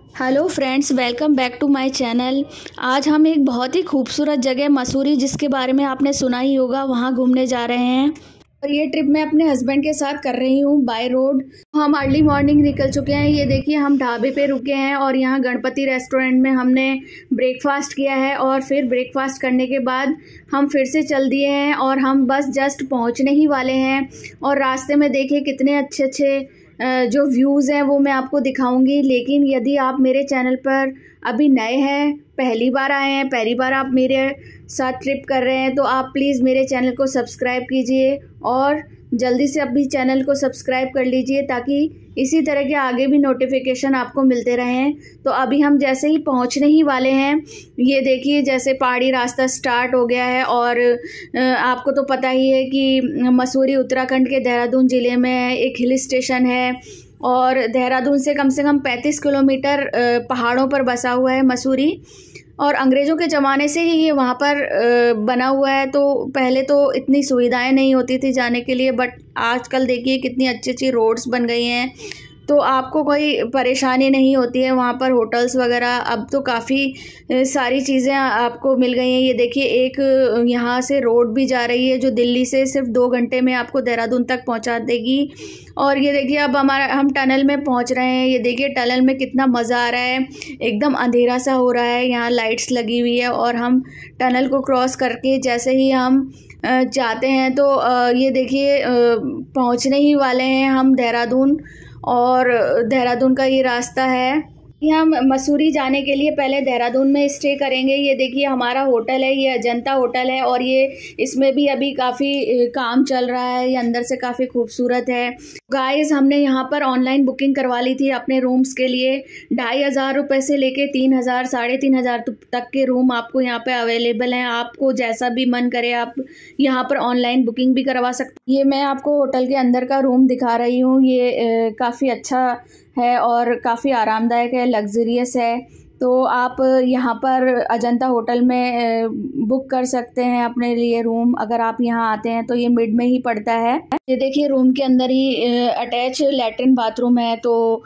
Hello friends, welcome back to my channel. आज हम एक बहुत ही खूबसूरत जगह मसूरी, जिसके बारे में आपने सुना ही होगा, वहाँ घूमने जा रहे हैं। और ये ट्रिप मैं अपने हस्बैंड के साथ कर रही हूँ बाय रोड। हम अर्ली मॉर्निंग निकल चुके हैं। ये देखिए, हम ढाबे पे रुके हैं और यहाँ गणपति रेस्टोरेंट में हमने ब्रेकफास्ट किया है। और फिर ब्रेकफास्ट करने के बाद हम फिर से चल दिए हैं और हम बस जस्ट पहुँचने ही वाले हैं। और रास्ते में देखिए कितने अच्छे अच्छे जो व्यूज़ हैं वो मैं आपको दिखाऊंगी। लेकिन यदि आप मेरे चैनल पर अभी नए हैं, पहली बार आए हैं, पहली बार आप मेरे साथ ट्रिप कर रहे हैं, तो आप प्लीज़ मेरे चैनल को सब्सक्राइब कीजिए और जल्दी से अभी चैनल को सब्सक्राइब कर लीजिए, ताकि इसी तरह के आगे भी नोटिफिकेशन आपको मिलते रहें। तो अभी हम जैसे ही पहुंचने ही वाले हैं, ये देखिए जैसे पहाड़ी रास्ता स्टार्ट हो गया है। और आपको तो पता ही है कि मसूरी उत्तराखंड के देहरादून ज़िले में एक हिल स्टेशन है और देहरादून से कम 35 किलोमीटर पहाड़ों पर बसा हुआ है मसूरी। और अंग्रेज़ों के ज़माने से ही ये वहाँ पर बना हुआ है। तो पहले तो इतनी सुविधाएं नहीं होती थी जाने के लिए, बट आजकल देखिए कितनी अच्छी अच्छी रोड्स बन गई हैं, तो आपको कोई परेशानी नहीं होती है वहाँ पर। होटल्स वगैरह अब तो काफ़ी सारी चीज़ें आपको मिल गई हैं। ये देखिए एक यहाँ से रोड भी जा रही है जो दिल्ली से सिर्फ 2 घंटे में आपको देहरादून तक पहुँचा देगी। और ये देखिए अब हम टनल में पहुँच रहे हैं। ये देखिए टनल में कितना मज़ा आ रहा है, एकदम अंधेरा सा हो रहा है, यहाँ लाइट्स लगी हुई है। और हम टनल को क्रॉस करके जैसे ही हम जाते हैं तो ये देखिए पहुँचने ही वाले हैं हम देहरादून। और देहरादून का ये रास्ता है। हम मसूरी जाने के लिए पहले देहरादून में स्टे करेंगे। ये देखिए हमारा होटल है, ये अजंता होटल है और ये इसमें भी अभी काफ़ी काम चल रहा है। ये अंदर से काफ़ी खूबसूरत है। गाइस, हमने यहाँ पर ऑनलाइन बुकिंग करवा ली थी अपने रूम्स के लिए। 2,500 रुपये से लेके 3,000 3,500 तक के रूम आपको यहाँ पे अवेलेबल हैं। आपको जैसा भी मन करे आप यहाँ पर ऑनलाइन बुकिंग भी करवा सकते हैं। ये मैं आपको होटल के अंदर का रूम दिखा रही हूँ। ये काफ़ी अच्छा है और काफ़ी आरामदायक है, लग्जरियस है। तो आप यहाँ पर अजंता होटल में बुक कर सकते हैं अपने लिए रूम। अगर आप यहाँ आते हैं तो ये मिड में ही पड़ता है। ये देखिए रूम के अंदर ही अटैच लैट्रिन बाथरूम है, तो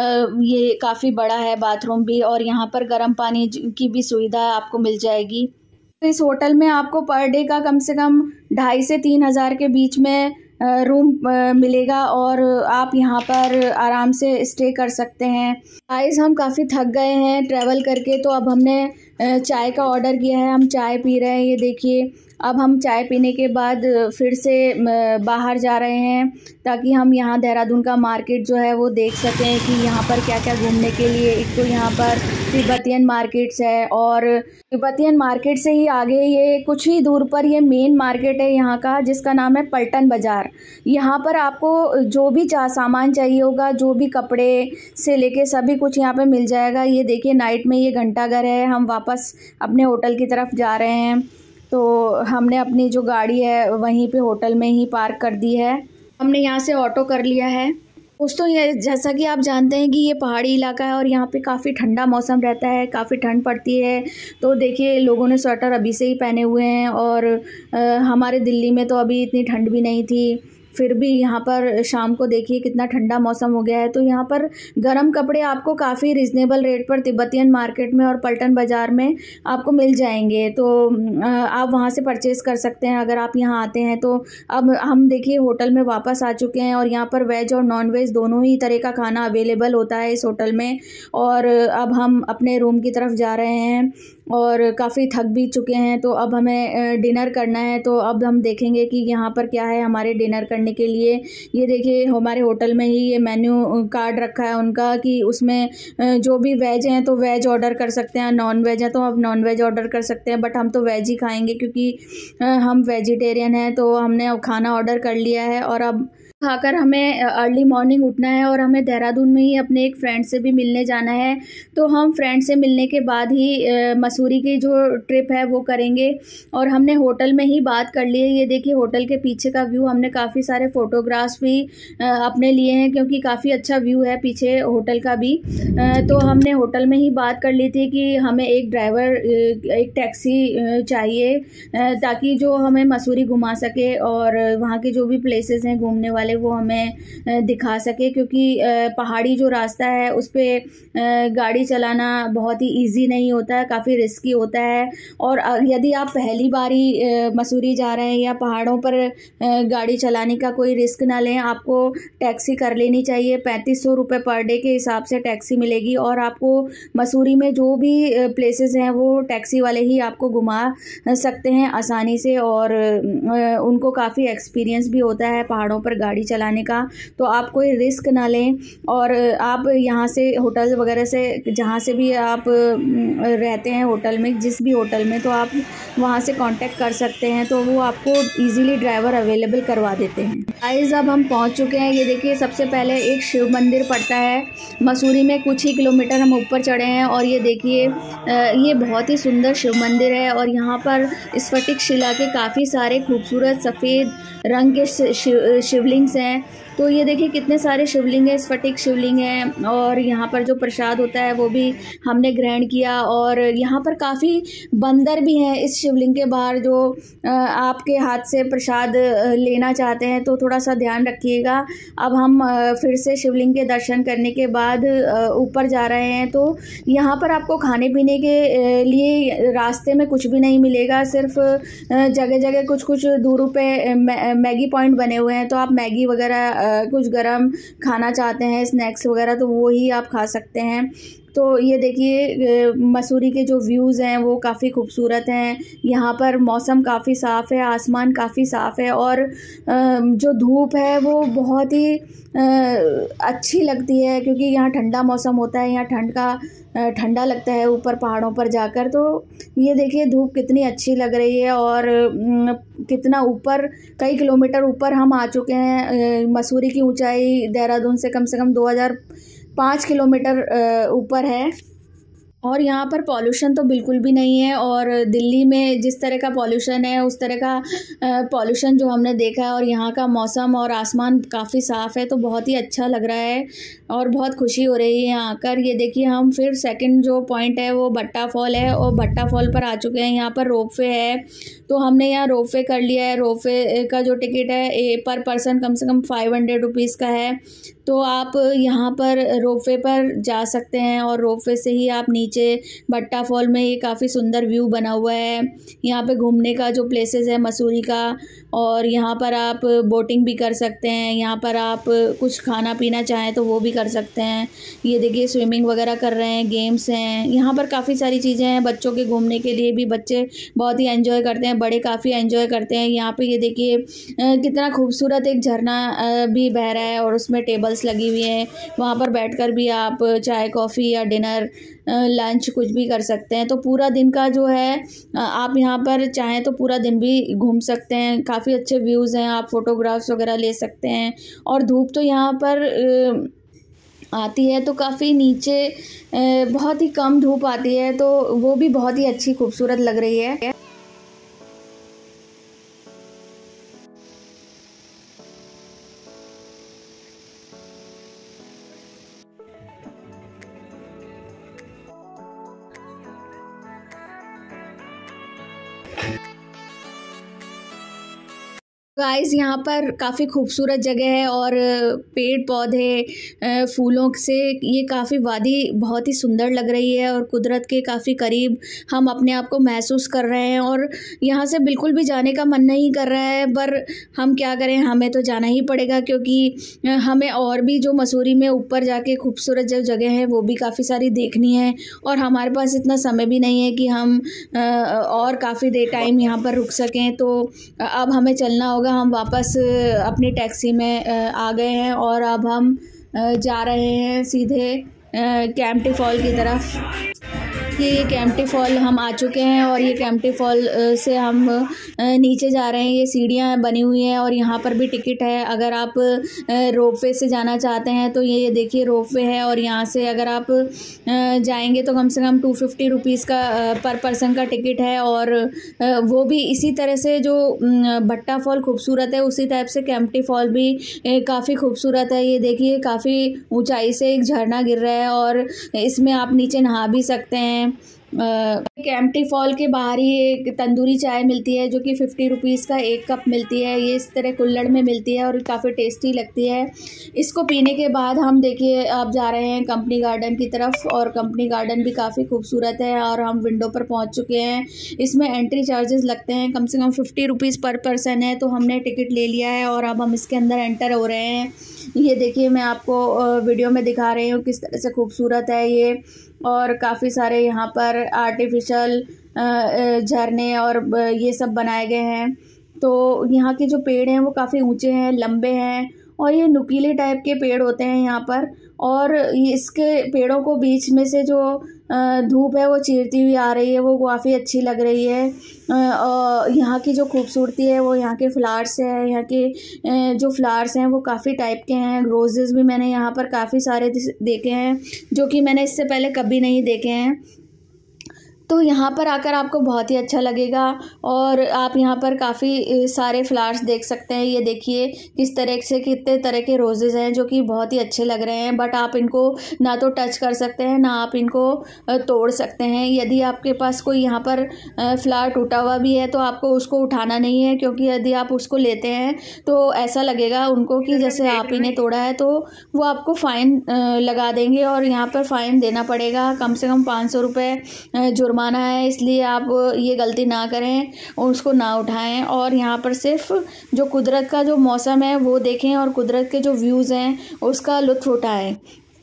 ये काफ़ी बड़ा है बाथरूम भी। और यहाँ पर गर्म पानी की भी सुविधा आपको मिल जाएगी। तो इस होटल में आपको पर डे का कम से कम 2,500 से 3,000 के बीच में रूम मिलेगा और आप यहाँ पर आराम से स्टे कर सकते हैं। गाइस, हम काफ़ी थक गए हैं ट्रैवल करके, तो अब हमने चाय का ऑर्डर किया है। हम चाय पी रहे हैं। ये देखिए अब हम चाय पीने के बाद फिर से बाहर जा रहे हैं, ताकि हम यहाँ देहरादून का मार्केट जो है वो देख सकें कि यहाँ पर क्या क्या घूमने के लिए। एक तो यहाँ पर तिब्बतियन मार्केट्स है और तिब्बतियन मार्केट से ही आगे ये कुछ ही दूर पर ये मेन मार्केट है यहाँ का, जिसका नाम है पलटन बाज़ार। यहाँ पर आपको जो भी सामान चाहिए होगा, जो भी कपड़े से लेके सभी कुछ यहाँ पे मिल जाएगा। ये देखिए नाइट में ये घंटाघर है। हम वापस अपने होटल की तरफ जा रहे हैं, तो हमने अपनी जो गाड़ी है वहीं पे होटल में ही पार्क कर दी है। हमने यहाँ से ऑटो कर लिया है। दोस्तों, ये जैसा कि आप जानते हैं कि ये पहाड़ी इलाका है और यहाँ पे काफ़ी ठंडा मौसम रहता है, काफ़ी ठंड पड़ती है। तो देखिए लोगों ने स्वेटर अभी से ही पहने हुए हैं। और हमारे दिल्ली में तो अभी इतनी ठंड भी नहीं थी, फिर भी यहाँ पर शाम को देखिए कितना ठंडा मौसम हो गया है। तो यहाँ पर गर्म कपड़े आपको काफ़ी रिजनेबल रेट पर तिब्बतियन मार्केट में और पलटन बाज़ार में आपको मिल जाएंगे। तो आप वहाँ से परचेज़ कर सकते हैं अगर आप यहाँ आते हैं तो। अब हम देखिए होटल में वापस आ चुके हैं और यहाँ पर वेज और नॉन वेज दोनों ही तरह का खाना अवेलेबल होता है इस होटल में। और अब हम अपने रूम की तरफ जा रहे हैं और काफ़ी थक भी चुके हैं, तो अब हमें डिनर करना है। तो अब हम देखेंगे कि यहाँ पर क्या है हमारे डिनर करने के लिए। ये देखिए हमारे होटल में ही ये मेन्यू कार्ड रखा है उनका, कि उसमें जो भी वेज हैं तो वेज ऑर्डर कर सकते हैं, नॉन वेज है तो आप नॉन वेज ऑर्डर कर सकते हैं। बट हम तो वेज ही खाएंगे क्योंकि हम वेजिटेरियन हैं। तो हमने खाना ऑर्डर कर लिया है और अब खाकर हमें अर्ली मॉर्निंग उठना है और हमें देहरादून में ही अपने एक फ्रेंड से भी मिलने जाना है। तो हम फ्रेंड से मिलने के बाद ही मसूरी की जो ट्रिप है वो करेंगे। और हमने होटल में ही बात कर ली है। ये देखिए होटल के पीछे का व्यू, हमने काफ़ी सारे फ़ोटोग्राफ्स भी अपने लिए हैं क्योंकि काफ़ी अच्छा व्यू है पीछे होटल का भी। तो हमने होटल में ही बात कर ली थी कि हमें एक ड्राइवर, एक टैक्सी चाहिए, ताकि जो हमें मसूरी घुमा सके और वहाँ के जो भी प्लेसेस हैं घूमने वाले पहले वो हमें दिखा सके, क्योंकि पहाड़ी जो रास्ता है उस पर गाड़ी चलाना बहुत ही ईजी नहीं होता है, काफ़ी रिस्की होता है। और यदि आप पहली बारी मसूरी जा रहे हैं या पहाड़ों पर गाड़ी चलाने का कोई रिस्क ना लें, आपको टैक्सी कर लेनी चाहिए। 3500 रुपये पर डे के हिसाब से टैक्सी मिलेगी और आपको मसूरी में जो भी प्लेसेस हैं वो टैक्सी वाले ही आपको घुमा सकते हैं आसानी से, और उनको काफ़ी एक्सपीरियंस भी होता है पहाड़ों पर गाड़ी चलाने का। तो आप कोई रिस्क ना लें, और आप यहाँ से होटल वगैरह से, जहाँ से भी आप रहते हैं होटल में, जिस भी होटल में, तो आप वहाँ से कांटेक्ट कर सकते हैं, तो वो आपको इजीली ड्राइवर अवेलेबल करवा देते हैं। गाइस अब हम पहुँच चुके हैं। ये देखिए सबसे पहले एक शिव मंदिर पड़ता है मसूरी में, कुछ ही किलोमीटर हम ऊपर चढ़े हैं, और ये देखिए ये बहुत ही सुंदर शिव मंदिर है। और यहाँ पर स्फटिक शिला के काफ़ी सारे खूबसूरत सफ़ेद रंग के शिवलिंग्स हैं। तो ये देखिए कितने सारे शिवलिंग हैं, स्फटिक शिवलिंग हैं। और यहाँ पर जो प्रसाद होता है वो भी हमने ग्रहण किया। और यहाँ पर काफ़ी बंदर भी हैं इस शिवलिंग के बाहर, जो आपके हाथ से प्रसाद लेना चाहते हैं, तो थोड़ा सा ध्यान रखिएगा। अब हम फिर से शिवलिंग के दर्शन करने के बाद ऊपर जा रहे हैं। तो यहाँ पर आपको खाने पीने के लिए रास्ते में कुछ भी नहीं मिलेगा, सिर्फ जगह जगह कुछ कुछ दूर पे मैगी पॉइंट बने हुए हैं। तो आप मैगी वगैरह कुछ गरम खाना चाहते हैं, स्नैक्स वगैरह, तो वो ही आप खा सकते हैं। तो ये देखिए मसूरी के जो व्यूज़ हैं वो काफ़ी खूबसूरत हैं। यहाँ पर मौसम काफ़ी साफ़ है, आसमान काफ़ी साफ़ है, और जो धूप है वो बहुत ही अच्छी लगती है, क्योंकि यहाँ ठंडा मौसम होता है, यहाँ ठंडा लगता है ऊपर पहाड़ों पर जाकर। तो ये देखिए धूप कितनी अच्छी लग रही है, और कितना ऊपर, कई किलोमीटर ऊपर हम आ चुके हैं। मसूरी की ऊंचाई देहरादून से कम 2005 किलोमीटर ऊपर है। और यहाँ पर पॉल्यूशन तो बिल्कुल भी नहीं है, और दिल्ली में जिस तरह का पॉल्यूशन है उस तरह का पॉल्यूशन जो हमने देखा है। और यहाँ का मौसम और आसमान काफ़ी साफ़ है, तो बहुत ही अच्छा लग रहा है और बहुत खुशी हो रही है यहाँ आकर। ये देखिए हम फिर सेकंड जो पॉइंट है वो भट्टा फॉल है, और भट्टा फॉल पर आ चुके हैं। यहाँ पर रोपवे है, तो हमने यहाँ रोपवे कर लिया है। रोपवे का जो टिकट है पर पर्सन कम से कम 500 रुपीज़ का है। तो आप यहाँ पर रोपवे पर जा सकते हैं, और रोपवे से ही आप नीचे भट्टा फॉल में, ये काफ़ी सुंदर व्यू बना हुआ है। यहाँ पे घूमने का जो प्लेसेस है मसूरी का, और यहाँ पर आप बोटिंग भी कर सकते हैं। यहाँ पर आप कुछ खाना पीना चाहें तो वो भी कर सकते हैं। ये देखिए स्विमिंग वगैरह कर रहे हैं, गेम्स हैं यहाँ पर, काफ़ी सारी चीज़ें हैं बच्चों के घूमने के लिए भी। बच्चे बहुत ही एंजॉय करते हैं, बड़े काफ़ी एंजॉय करते हैं। यहाँ पे ये देखिए कितना खूबसूरत एक झरना भी बह रहा है, और उसमें टेबल्स लगी हुई हैं। वहाँ पर बैठकर भी आप चाय कॉफ़ी या डिनर लंच कुछ भी कर सकते हैं। तो पूरा दिन का जो है आप यहाँ पर चाहें तो पूरा दिन भी घूम सकते हैं। काफ़ी अच्छे व्यूज़ हैं, आप फ़ोटोग्राफ्स वगैरह ले सकते हैं। और धूप तो यहाँ पर आती है तो काफ़ी नीचे बहुत ही कम धूप आती है, तो वो भी बहुत ही अच्छी खूबसूरत लग रही है। गाइस यहाँ पर काफ़ी खूबसूरत जगह है, और पेड़ पौधे फूलों से ये काफ़ी वादी बहुत ही सुंदर लग रही है, और कुदरत के काफ़ी करीब हम अपने आप को महसूस कर रहे हैं। और यहाँ से बिल्कुल भी जाने का मन नहीं कर रहा है, पर हम क्या करें, हमें तो जाना ही पड़ेगा, क्योंकि हमें और भी जो मसूरी में ऊपर जाके खूबसूरत जो जगह है वो भी काफ़ी सारी देखनी है, और हमारे पास इतना समय भी नहीं है कि हम और काफ़ी देर टाइम यहाँ पर रुक सकें। तो अब हमें चलना होगा। हम वापस अपनी टैक्सी में आ गए हैं, और अब हम जा रहे हैं सीधे कैंपटी फॉल की तरफ। ये कैंपटी फॉल हम आ चुके हैं, और ये कैंपटी फॉल से हम नीचे जा रहे हैं। ये सीढ़ियाँ बनी हुई हैं, और यहाँ पर भी टिकट है। अगर आप रोपवे से जाना चाहते हैं तो ये देखिए रोपवे है, और यहाँ से अगर आप जाएंगे तो कम से कम 250 रुपीज़ का पर पर्सन का टिकट है। और वो भी इसी तरह से जो भट्टा फॉल खूबसूरत है उसी टाइप से कैंपटी फॉल भी काफ़ी खूबसूरत है। ये देखिए काफ़ी ऊंचाई से एक झरना गिर रहा है, और इसमें आप नीचे नहा भी सकते हैं। हैं। एम्प्टी फॉल के बाहर ही एक तंदूरी चाय मिलती है जो कि 50 रुपीज़ का 1 कप मिलती है। ये इस तरह कुल्हड़ में मिलती है और काफ़ी टेस्टी लगती है। इसको पीने के बाद हम देखिए अब जा रहे हैं कंपनी गार्डन की तरफ, और कंपनी गार्डन भी काफ़ी खूबसूरत है और हम विंडो पर पहुंच चुके हैं। इसमें एंट्री चार्जेस लगते हैं, कम से कम 50 रुपीज़ पर पर्सन है, तो हमने टिकट ले लिया है और अब हम इसके अंदर एंटर हो रहे हैं। ये देखिए मैं आपको वीडियो में दिखा रही हूँ किस तरह से खूबसूरत है ये, और काफ़ी सारे यहाँ पर आर्टिफिशियल झरने और ये सब बनाए गए हैं। तो यहाँ के जो पेड़ हैं वो काफ़ी ऊंचे हैं, लंबे हैं, और ये नुकीले टाइप के पेड़ होते हैं यहाँ पर, और इसके पेड़ों को बीच में से जो धूप है वो चीरती हुई आ रही है, वो काफ़ी अच्छी लग रही है। और यहाँ की जो खूबसूरती है वो यहाँ के फ्लावर्स है। यहाँ के जो फ्लावर्स हैं वो काफ़ी टाइप के हैं। रोजेस भी मैंने यहाँ पर काफ़ी सारे देखे हैं जो कि मैंने इससे पहले कभी नहीं देखे हैं। तो यहाँ पर आकर आपको बहुत ही अच्छा लगेगा, और आप यहाँ पर काफ़ी सारे फ्लावर्स देख सकते हैं। ये देखिए किस तरह से कितने तरह के रोजेज़ हैं जो कि बहुत ही अच्छे लग रहे हैं, बट आप इनको ना तो टच कर सकते हैं ना आप इनको तोड़ सकते हैं। यदि आपके पास कोई यहाँ पर फ्लावर टूटा हुआ भी है तो आपको उसको उठाना नहीं है, क्योंकि यदि आप उसको लेते हैं तो ऐसा लगेगा उनको कि जैसे आप ही ने तोड़ा है, तो वो आपको फ़ाइन लगा देंगे और यहाँ पर फ़ाइन देना पड़ेगा। कम से कम 500 रुपये जुर्माना है, इसलिए आप ये गलती ना करें और उसको ना उठाएं। और यहाँ पर सिर्फ जो कुदरत का जो मौसम है वो देखें और कुदरत के जो व्यूज़ हैं उसका लुत्फ़ उठाएं।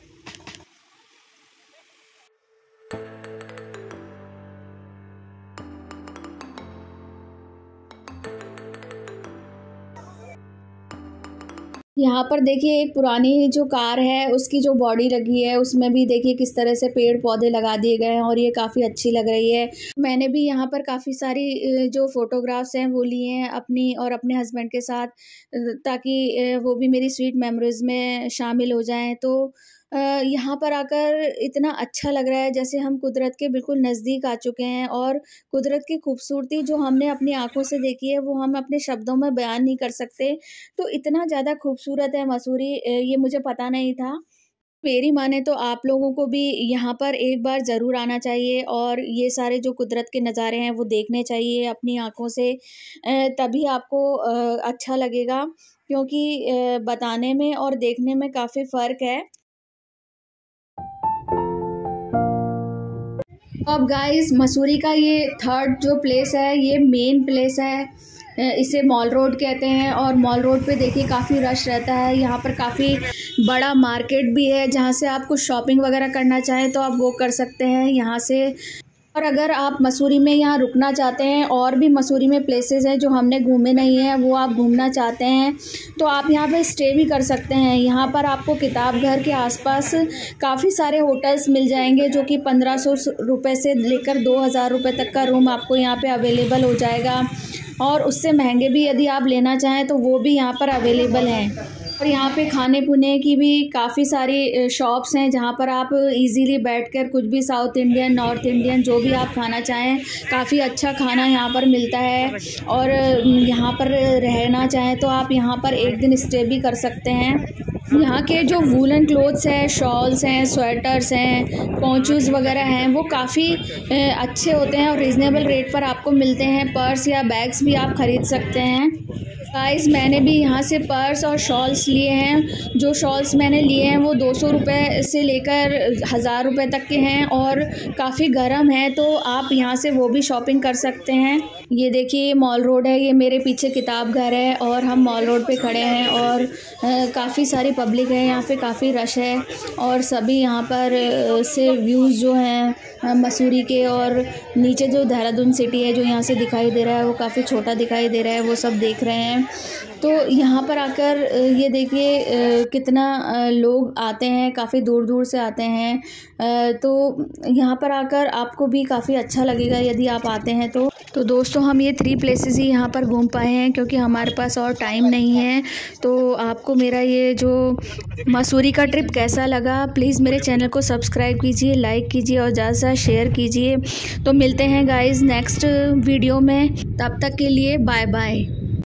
यहाँ पर देखिए एक पुरानी जो कार है उसकी जो बॉडी लगी है उसमें भी देखिए किस तरह से पेड़ पौधे लगा दिए गए हैं और ये काफ़ी अच्छी लग रही है। मैंने भी यहाँ पर काफ़ी सारी जो फ़ोटोग्राफ्स हैं वो लिए हैं अपनी और अपने हस्बैंड के साथ, ताकि वो भी मेरी स्वीट मेमोरीज़ में शामिल हो जाएं। तो यहाँ पर आकर इतना अच्छा लग रहा है जैसे हम कुदरत के बिल्कुल नज़दीक आ चुके हैं, और कुदरत की खूबसूरती जो हमने अपनी आँखों से देखी है वो हम अपने शब्दों में बयान नहीं कर सकते। तो इतना ज़्यादा खूबसूरत है मसूरी, ये मुझे पता नहीं था। मेरी माने तो आप लोगों को भी यहाँ पर एक बार ज़रूर आना चाहिए और ये सारे जो कुदरत के नज़ारे हैं वो देखने चाहिए अपनी आँखों से, तभी आपको अच्छा लगेगा, क्योंकि बताने में और देखने में काफ़ी फ़र्क है। अब गाइस मसूरी का ये थर्ड जो प्लेस है ये मेन प्लेस है, इसे मॉल रोड कहते हैं, और मॉल रोड पे देखिए काफ़ी रश रहता है। यहाँ पर काफ़ी बड़ा मार्केट भी है जहाँ से आप कुछ शॉपिंग वगैरह करना चाहें तो आप वो कर सकते हैं यहाँ से। और अगर आप मसूरी में यहाँ रुकना चाहते हैं, और भी मसूरी में प्लेसेस हैं जो हमने घूमे नहीं हैं वो आप घूमना चाहते हैं तो आप यहाँ पे स्टे भी कर सकते हैं। यहाँ पर आपको किताब घर के आसपास काफ़ी सारे होटल्स मिल जाएंगे जो कि 1500 रुपये से लेकर 2000 रुपये तक का रूम आपको यहाँ पे अवेलेबल हो जाएगा, और उससे महंगे भी यदि आप लेना चाहें तो वो भी यहाँ पर अवेलेबल हैं। और यहाँ पे खाने पीने की भी काफ़ी सारी शॉप्स हैं जहाँ पर आप इजीली बैठकर कुछ भी साउथ इंडियन, नॉर्थ इंडियन जो भी आप खाना चाहें, काफ़ी अच्छा खाना यहाँ पर मिलता है। और यहाँ पर रहना चाहें तो आप यहाँ पर एक दिन स्टे भी कर सकते हैं। यहाँ के जो वूलन क्लोथ्स हैं, शॉल्स हैं, स्वेटर्स हैं, पोंचूज़ वगैरह हैं वो काफ़ी अच्छे होते हैं और रिजनेबल रेट पर आपको मिलते हैं। पर्स या बैग्स भी आप ख़रीद सकते हैं। गाइस मैंने भी यहाँ से पर्स और शॉल्स लिए हैं। जो शॉल्स मैंने लिए हैं वो 200 रुपये से लेकर 1000 रुपये तक के हैं और काफ़ी गर्म है, तो आप यहाँ से वो भी शॉपिंग कर सकते हैं। ये देखिए मॉल रोड है, ये मेरे पीछे किताब घर है और हम मॉल रोड पे खड़े हैं और काफ़ी सारी पब्लिक है, यहाँ पे काफ़ी रश है और सभी यहाँ पर से व्यूज़ जो हैं मसूरी के, और नीचे जो देहरादून सिटी है जो यहाँ से दिखाई दे रहा है वो काफ़ी छोटा दिखाई दे रहा है, वो सब देख रहे हैं। तो यहाँ पर आकर ये देखिए कितना लोग आते हैं, काफ़ी दूर दूर से आते हैं। तो यहाँ पर आकर आपको भी काफ़ी अच्छा लगेगा यदि आप आते हैं तो दोस्तों हम ये 3 प्लेसेस ही यहाँ पर घूम पाए हैं क्योंकि हमारे पास और टाइम नहीं है। तो आपको मेरा ये जो मसूरी का ट्रिप कैसा लगा, प्लीज़ मेरे चैनल को सब्सक्राइब कीजिए, लाइक कीजिए और ज़्यादा से ज़्यादा शेयर कीजिए। तो मिलते हैं गाइज़ नेक्स्ट वीडियो में, तब तक के लिए बाय बाय।